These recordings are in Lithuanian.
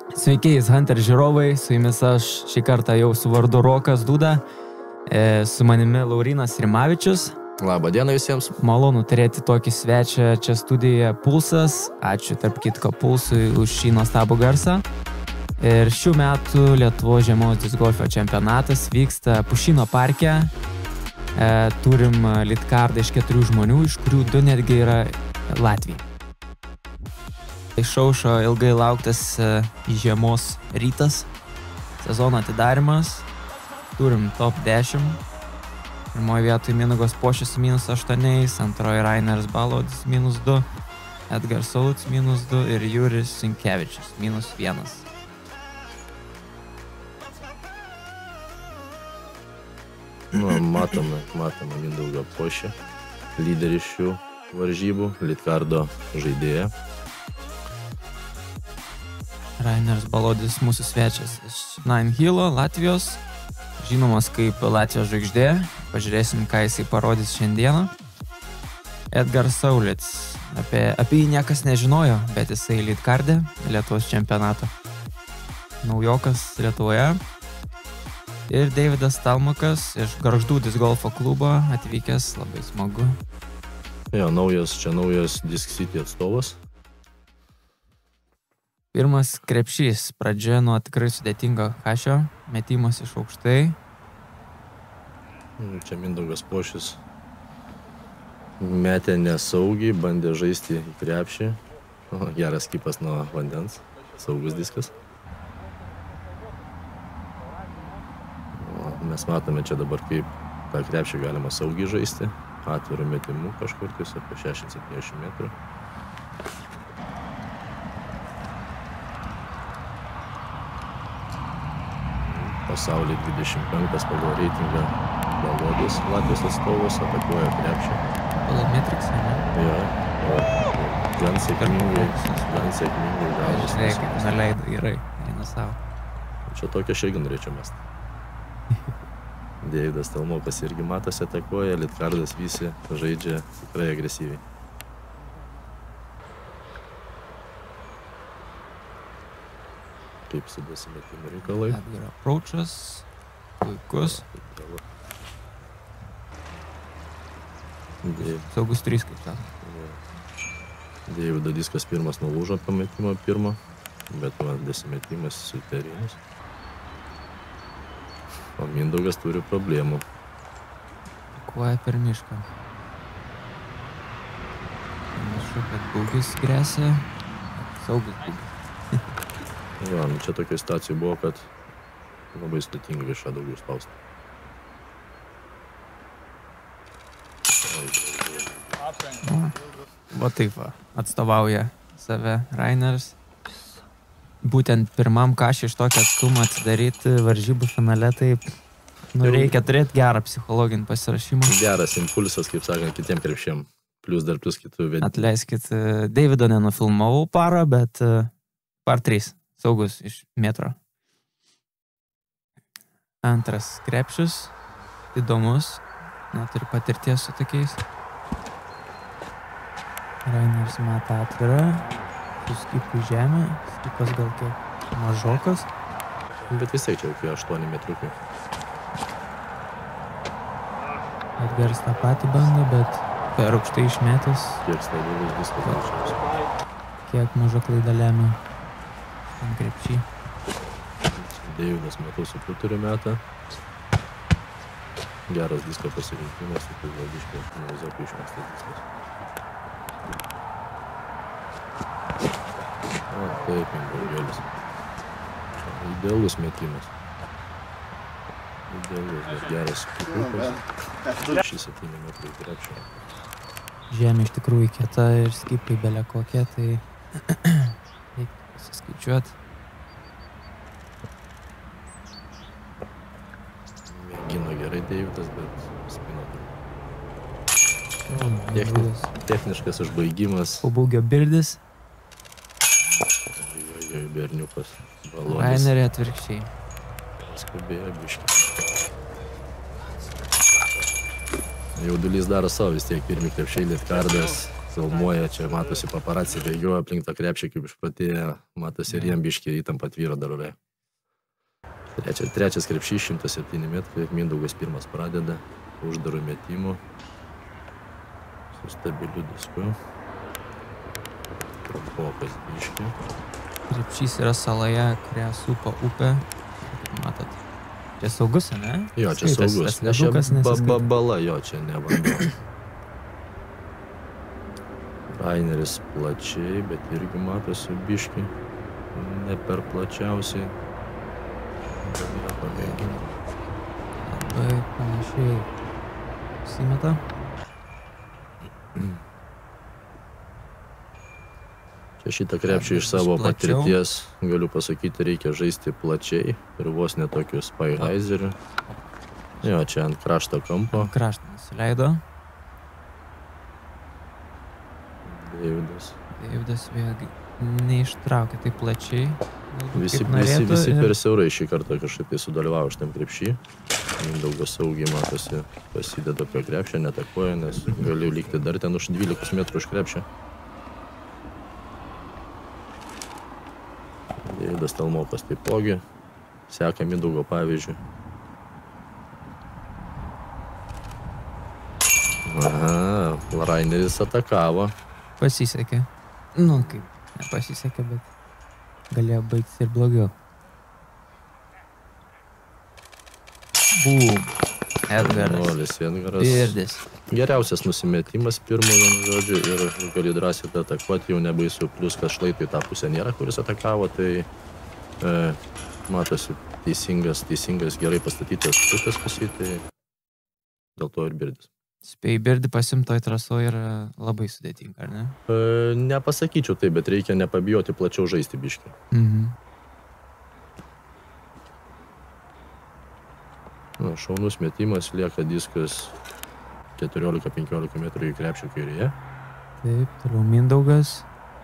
Sveiki, Hunter žiūrovai, su jumis aš šį kartą jau su vardu Rokas Duda, su manimi Laurinas Rimavičius. Labą dieną visiems. Malonu turėti tokį svečią čia studijoje Pulsas. Ačiū tarp kitko Pulsui už šį nuostabų garsą. Ir šių metų Lietuvos žiemos discgolfo čempionatas vyksta Pušyno parke. Turim litkardą iš 4 žmonių, iš kurių 2 netgi yra Latvijai. Išaušo ilgai lauktas žiemos rytas, sezono atidarimas. Turim top 10. Pirmoje vietoje Mindaugas Poščius -8, antroje Rainers Balodis -2, Edgar Saulius -2 ir Juris Sinkevičius -1. Matome Mindaugą Poščių, lyderį šių varžybų, litkardo žaidėją. Rainers Balodis mūsų svečias iš Nine Hillo, Latvijos, žinomas kaip Latvijos žvaigždė. Pažiūrėsim, ką jisai parodys šiandieną. Edgar Saulius. Apie jį niekas nežinojo, bet jisai litkardė Lietuvos čempionato. Naujokas Lietuvoje. Ir Davidas Talmakas iš Gargždų discgolfo klubo atvykęs, labai smagu. Jo, naujas Disc City atstovas. Pirmas krepšys, pradžia nuo tikrai sudėtingo hašio, metimas iš aukštai. Čia Mindaugas Poščius metė nesaugiai, bandė žaisti į krepšį. Geras kipas nuo vandens, saugus diskas. Mes matome čia dabar, kaip tą krepšį galima saugiai žaisti, atvirų metimų kažkur, tiesiog apie 60-70 metrų. Pasaulyje 25 pagal reitingą Balodis, Latvijos atstovas, atakuoja krepšį. Pagal metriksą, ne? Jo, gan sėkmingai gavus. Žiūrėk, kaip nuleido, gerai, eina savo. Čia tokia aš irgi norėčiau mesti. Davidas Talmokas irgi matosi atakuoja, litkardas visi žaidžia tikrai agresyviai. Kaip sudėsi metimų reikalai. Edgar approachas, puikus. Saugus 3, kaip sako. Davido diskas pirmas nulūžo pametimo pirmo, bet desimetimas suterinis. O Mindaugas turi problemų. Kuoja per mišką. Panašu, kad būgis grėsia. Saugus būgis. Jo, čia tokia situacija buvo, kad labai sudėtinga viršą daugiau spausti. Va taip va, atstovauja save Rainers. Būtent pirmam kašį iš tokio atstumą atsidaryti varžybų finale, tai reikia turėti gerą psichologinį pasirašymą. Geras impulsas, kaip sakant, kitiem krepšiem. Plus kitų vedėjų. Atleiskit, Davido nenufilmavau parą, bet par 3. Saugus iš metro. Antras krepšius. Įdomus. Neturi patirties su tokiais. Rainers meta atvirą. Su skipu žemė. Skipas gal kiek mažokas. Bet vis tiek čia jau 8 metriukai. Edgaras tą patį bando, bet per aukštai išmetęs. Kiek stabilus diskas greičiausiai. Kiek maža klaida lemia. Krepšį. Davidas metu su puturiu metą. Geras disko pasirinkimas, tai galdiškai nuvaizokų išmestas diskas. O, taip, Mindaugelis. Idealus metimas. Idealus, bet geras putukas. 6-7 metrų krepšio. Žemė iš tikrųjų kieta ir skipai belia kokia, tai reikia pasiskaičiuoti. Mėgino gerai Davidas, bet spino turiu. Techniškas užbaigimas. Pabūgio birdis. Berniukas. Balodis. Raineriai atvirkščiai. Skubėjo biškį. Jaudulys daro savo, vis tiek pirmi krepšiai litkardas. filmuoja, čia matosi paparaciai bėgioja aplink tą krepšį kaip išpratėję, matosi ir jiem biškiai įtampa tvyro darore. Trečias krepšys, 107 metrai, Mindaugas pirmas pradeda, uždarų metimų, su stabiliu disku, trumpokas biški. Krepšys yra saloje, kurią supa upė, kaip matot. Čia saugus, ne? Jo, čia saugus, nes čia bala, jo, čia ne vanduo. Raineris plačiai, bet irgi matosi biški, ne per plačiausiai. Labai panašiai simeta. Čia šitą krepšį iš savo patirties, galiu pasakyti, reikia žaisti plačiai ir vos netokiu spyheiseriu. Jo, čia ant krašto kampo. Kraštą nusileido. Deividas vėlgi neištraukė taip plačiai. Visi per siaurai šį kartą kažkaip tai sudalyvavo šitam krepšį. Mindaugas saugiai matosi, pasideda prie krepšio, netakuoja, nes galiu likti dar ten už 12 metrų už krepšio. Deividas Talmokas taipogi, seka Mindaugo pavyzdžių. Aha, Raineris atakavo. Pasisekė. Nu, kaip, nepasisekė, bet galėjo baigtis ir blogiau. Bum. Edgaras. Birdis. Geriausias nusimetimas pirmojo, žodžiu, ir gali drąsiai atakuoti, jau nebaisu, plus kad šlaitai tą pusę nėra, kuris atakavo, tai matosi teisingas, gerai pastatytas putas pusį, tai dėl to ir birdis. Spėjai birdį pasimtoj trasoje yra labai sudėtinga, ar ne? Nepasakyčiau taip, bet reikia nepabijoti plačiau žaisti biškį. Šaunus metimas, lieka diskas 14-15 metrų į krepšio kairėje. Taip, toliau Mindaugas.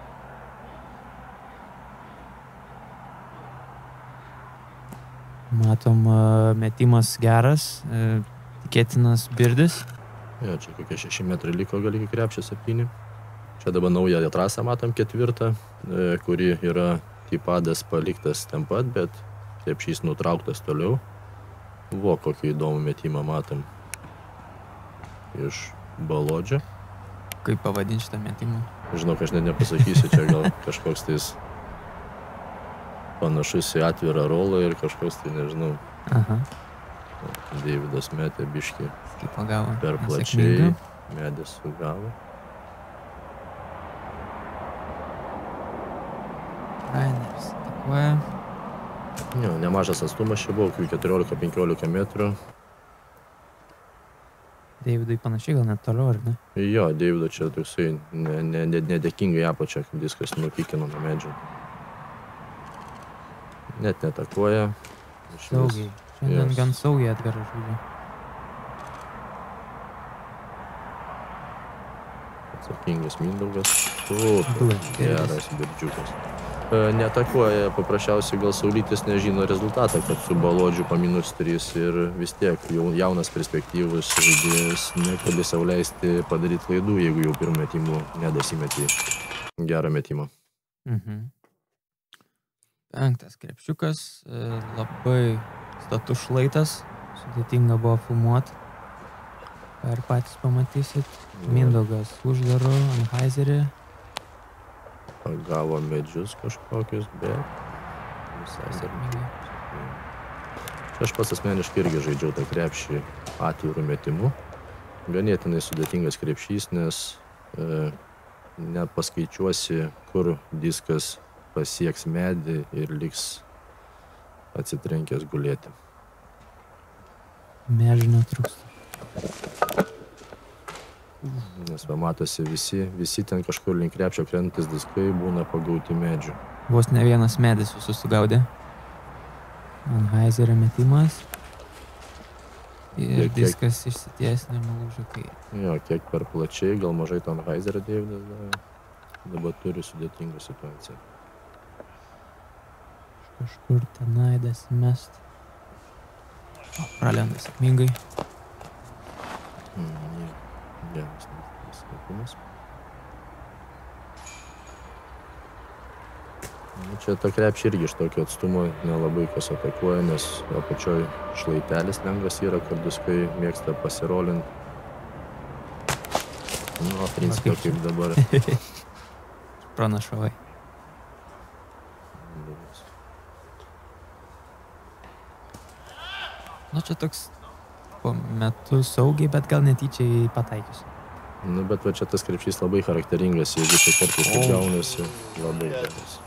Matom, metimas geras, tikėtinas birdis. Jo, čia kokie 6 metrai liko gal iki krepšio 7. Čia dabar naują trasą matom 4, kuri yra tipadas paliktas ten pat, bet krepšys nutrauktas toliau. Vo, kokį įdomų metimą matom iš balodžio. Kaip pavadinti šitą metimą? Žinok, aš net nepasakysiu, čia gal kažkoks tais panašus į atvirą rolą ir kažkoks tai, nežinau. Aha. Deividas metė biškį per plačiai, medis sugavo. Raineris atakuoja. Jo, nemažas atstumas čia buvo, 14-15 metrų. Deividui panašiai, gal net toliau, ar ne? Jo, Deivido čia toksai nedėkingai apačia, diskas nukikino nuo medžio. Net netakuoja. Saugiai. Šiandien gan saugiai Edgaras žaidžia. Atsakingas Mindaugas. Geras birdžiukas. Netakuoja, paprasčiausiai gal Saulytis nežino rezultatą, kad su balodžiu paminus 3 ir vis tiek jaunas perspektyvus žaidėjas negali sau leisti padaryti klaidų, jeigu jau pirmų metimų nedasimeti gerą metimą. 5 krepšiukas, labai status šlaitas, sudėtinga buvo filmuoti. Ir patys pamatysit. Mindaugas uždaro, Anheuserį. Pagavo medžius kažkokius, bet visai sėkmingai. Čia aš pats asmeniškai irgi žaidžiau tą krepšį atvirų metimų. Ganėtinai sudėtingas krepšys, nes nepaskaičiuosi, kur diskas pasieks medį ir liks atsitrenkęs gulėti. Medžių netrūksta. Nes pamatosi visi ten kažkur link krepšio krentantis diskai būna pagauti medžių. Vos ne vienas medis visus sugaudė. Anheuserio metimas. Ir diskas išsitiesina nulūžo kairę. Jo, kiek per plačiai, gal mažai to Anheuserio Deividas dabar turi sudėtingą situaciją. Kažkur tenai dasimest. Pralenda sėkmingai. Geras metimas. Čia ta krepšė irgi iš tokio atstumo nelabai kas atakuoja, nes apačioj šlaitelis lengvas yra, kur diskai mėgsta pasirolint. Nu, principė kaip dabar. Pranašavai. Nu, čia toks po metu saugiai, bet gal netyčiai pataikius. Nu, bet va čia tas krepšys labai charakteringas, jeigu čia kartais taip gaunasi, labai geras.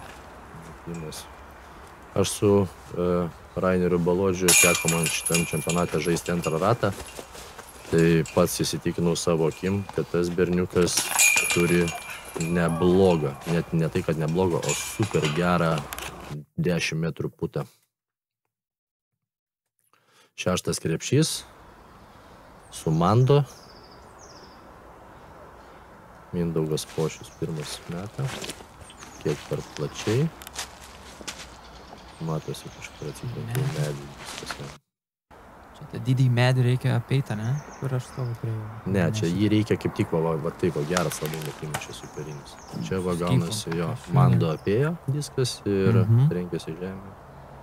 Aš su Raineriu Balodžiu teko man šitam čempionate žaisti antrą ratą, tai pats įsitikinau savo akim, kad tas berniukas turi neblogą, net ne tai, kad neblogą, o super gerą 10 metrų putą. Šeštas krepšys su Mando. Mindaugas Pošius pirmas metą. Kiek per plačiai. Matosi kažkur atsiprašau medį. Čia tą didį medį reikia apeitą, ne? Kur aš stovu prie jo. Ne, čia jį reikia kaip tik, va taip, geras labai metimas čia superinis. Čia va gaunasi jo, Mando apėjo diskas ir trenkėsi žemė.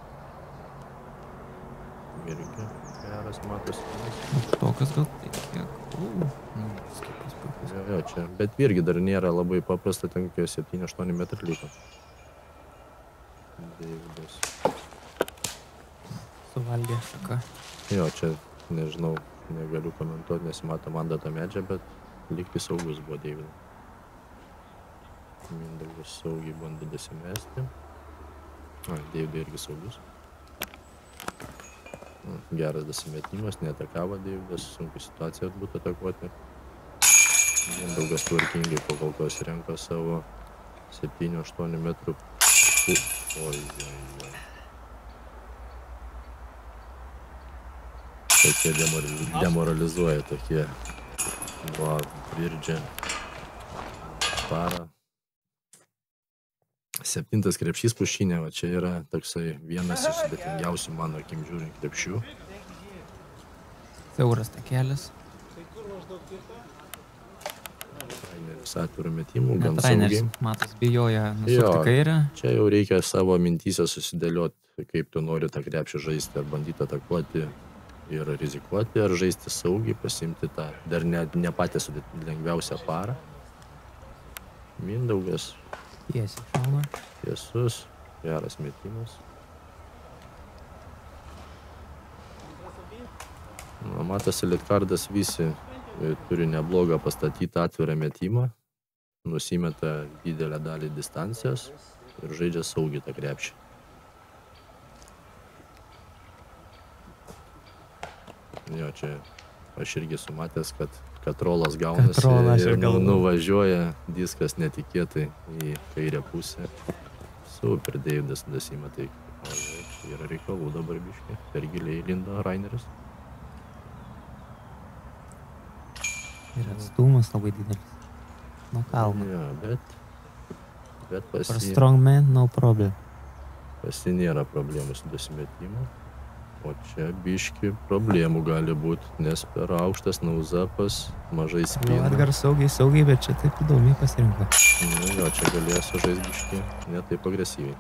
Irgi geras matosi. Tokas gal tai kiek. Skipas puikus. Jo, čia, bet irgi dar nėra labai paprasta, ten 7-8 metrų liko. Deividas. Suvalgė šaką. Jo, čia nežinau, negaliu komentuoti, nesimato Mando tą medžią, bet likti saugus buvo Deividas. Mindaugas saugiai bando dasimesti. Deividai irgi saugus. Geras dasimetimas, neatakavo Deividas, sunku situacija būtų atakuoti. Mindaugas tvarkingai po kol kas renka savo 7-8 metrų. Oi. Tokie demoralizuoja, tokie Virdžia Parą. 7 krepšys Pušinė, va čia yra toksai vienas iš sudėtingiausių mano akim žiūrint krepšių. Siauras takelis. Raineris atvirų metimų, gan saugiai. Raineris, matas, bijoja nusukti kairę. Čia jau reikia savo mintyse susidėlioti, kaip tu nori tą krepšį žaisti, ar bandyti atakuoti ir rizikuoti, ar žaisti saugiai, pasimti tą dar ne patį lengviausią parą. Mindaugas. Tiesiai šauna. Tiesus, geras metimas. Matosi, Litkardas visi turi neblogą pastatytą atvirą metimą, nusimeta didelę dalį distancijos ir žaidžia saugiai tą krepšį. Jo, čia aš irgi sumatęs, kad rolas gaunasi ir nuvažiuoja diskas netikėtai į kairę pusę. Super, Deividas dasimeta. Yra reikalų dabar biškai. Per giliai lindo Raineris. Ir atstumas labai didelis. Nuo kalno. Jo, bet For strongman, no problem. Pasi nėra problemų su dasimetimu. O čia biški problemų gali būti, nes per aukštas nauzapas, mažai spina. Edgar saugiai, bet čia taip įdomiai pasirinko. Jo, čia galėjo sužaisti biški, ne taip agresyviai.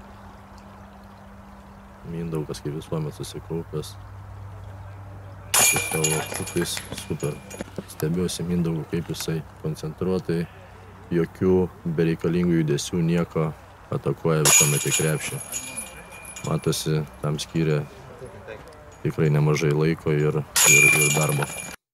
Mindaugas kaip visuomet susikaupęs. Su savo putais, super. Stebiuosi Mindaugu, kaip jisai koncentruotai, jokių bereikalingų judesių, nieko, atakuoja visuomet į krepšį. Matosi, tam skyrė tikrai nemažai laiko ir darbo.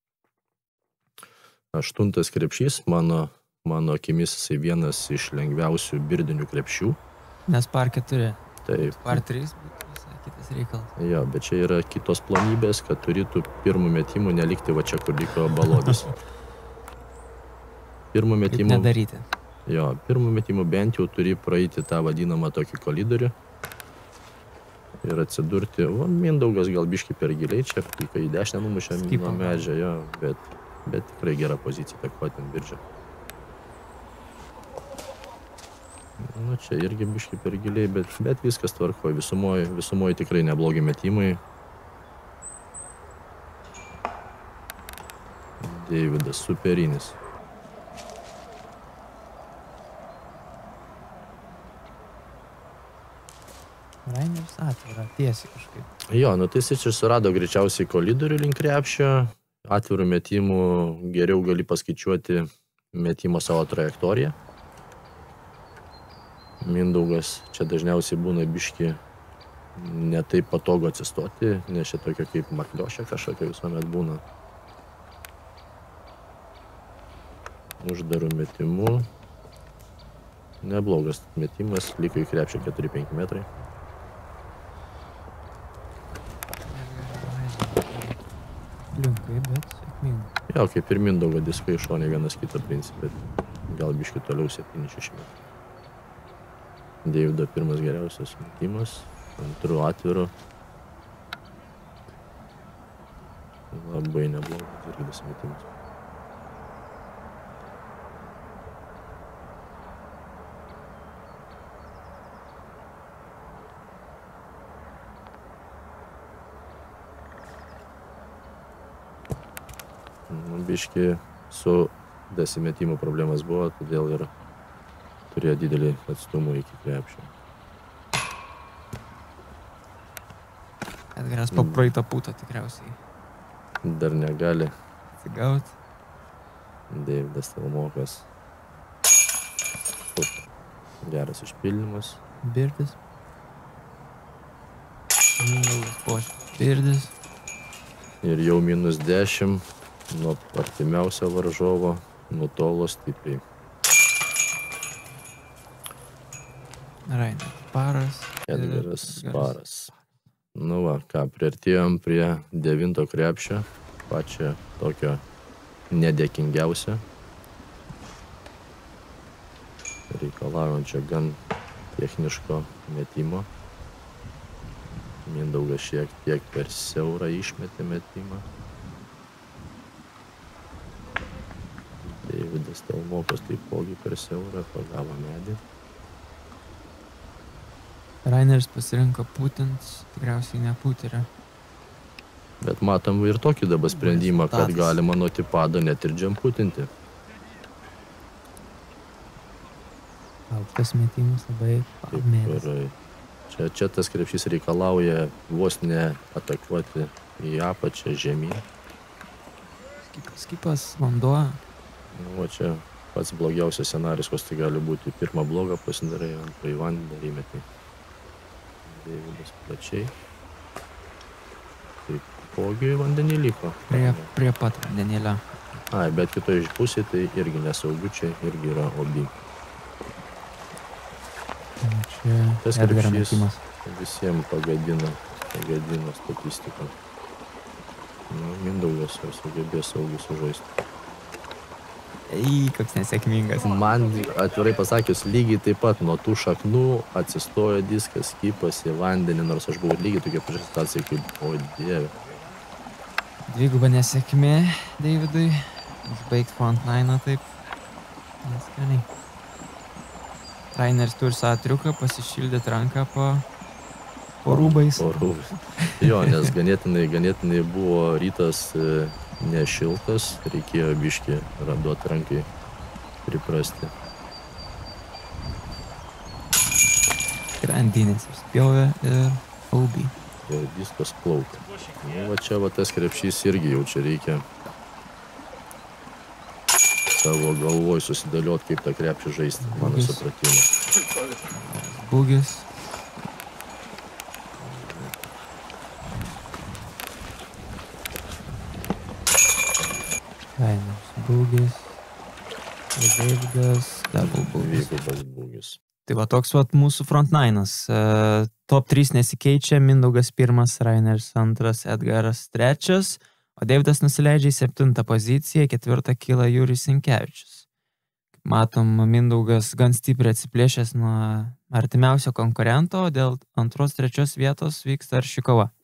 8 krepšys, mano akimis jisai vienas iš lengviausių birdinių krepšių. Nes par 4. Taip. Par 3, bet visai kitas reikalas. Jo, bet čia yra kitos plonybės, kad turėtų pirmų metimų nelikti va čia, kur liko Balodis. Pirmų metimų... Kaip nedaryti. Jo, pirmų metimų bent jau turi praeiti tą vadinamą tokį kolidorių. Ir atsidurti, Mindaugas gal biški per giliai, čia kai į dešinę numušė nuo medžio, jo, bet tikrai gera pozicija atakuoti ant Virdžio. Nu, čia irgi biški per giliai, bet viskas tvarkoja, visumoje tikrai neblogi metimai. Deividas superinis. Raineris atvira, tiesiai kažkaip. Jo, nu tai jis surado greičiausiai kolidorių link krepšio, atvirų metimų geriau gali paskaičiuoti metimo savo trajektoriją. Mindaugas čia dažniausiai būna biški ne taip patogu atsistoti, nes čia tokia kaip markliošė kažkokia visuomet būna. Uždarų metimų. Neblogas metimas, liko į krepšio 4-5 metrai. Linkai, bet sėkmingai. Jo, kaip ir Mindaugo diskai šonė vienas kito principė, gal biški toliau 7-6 metrų. Deivido pirmas geriausias metimas, antrų atvirų. Labai neblogas irgi tas metimas. Biški su dasimetimo problemas buvo, todėl ir turėjo didelį atstumą iki krepšio. Edgaras po praeitą pūtą tikriausiai. Dar negali. Atsigaut. Deividas Telmokas. Geras išpildymas. Birdis. Mindaugas Poškis. Birdis. Ir jau -10 nuo artimiausio varžovo nutolo stipriai. Raineris Paras. Edgaras Paras. Nu va, ką, priartėjom prie 9 krepšio, pačią tokio nedėkingiausio, reikalaujančio gan techniško metimo. Mindaugas šiek tiek per siaurą išmetė metimą. Deividas Telmokas taipogi per siaurą pagavo medį. Raineris pasirinko pūtint, tikriausiai ne pūterę. Bet matom ir tokį dabar sprendimą, kad galima nuo tipado net ir džemputinti. Aukštas metimas labai apmėlis. Čia tas krepšys reikalauja vos ne atakuoti į apačią žemyn. Skipas, vanduo. O čia pats blogiausias scenarijus, koks tai gali būti. Pirmą blogą pasidarai, antrą į vandenį įmetį. Deividas plačiai. Taipogi vandenį liko. Prie pat vandenėlio. Ai, bet kitoje pusėje tai irgi nesaugu, čia irgi yra obi. Tas krepšys visiems pagadino statistiką. Mindaugas jau sugebės saugiai sužaisti. Koks nesėkmingas. Man, atvirai pasakius, lygiai taip pat nuo tų šaknų atsistojo diskas, skipas į vandenį, nors aš buvau lygiai tokia pačia situacija kaip, o dieve. Dviguba nesėkmė Deividui. Užbaigt frontline'ą taip. Neskaniai. Raineris turi savo triuką, pasišildyti ranką po rūbais. Po rūbais. Jo, nes ganėtinai buvo rytas nešiltas, reikėjo biškį duoti rankai priprasti. Grandinės išspjovė ir aubį. Ir diskas plaukia. Nu, va čia va tas krepšys irgi jau čia reikia savo galvoj susidėliot, kaip tą krepšį žaisti, mano supratimu. Būgis. Raineris Būgis. Deividas, double Būgis. Dvigubas Būgis. Tai va toks vat mūsų frontline'as. Top 3 nesikeičia, Mindaugas 1, Raineris 2, Edgaras 3, o Deividas nusileidžia į 7 poziciją, 4 kyla Jurijus Sinkevičius. Matom, Mindaugas gan stipriai atsiplėšęs nuo artimiausio konkurento, o dėl 2-3 vietos vyksta arši kova.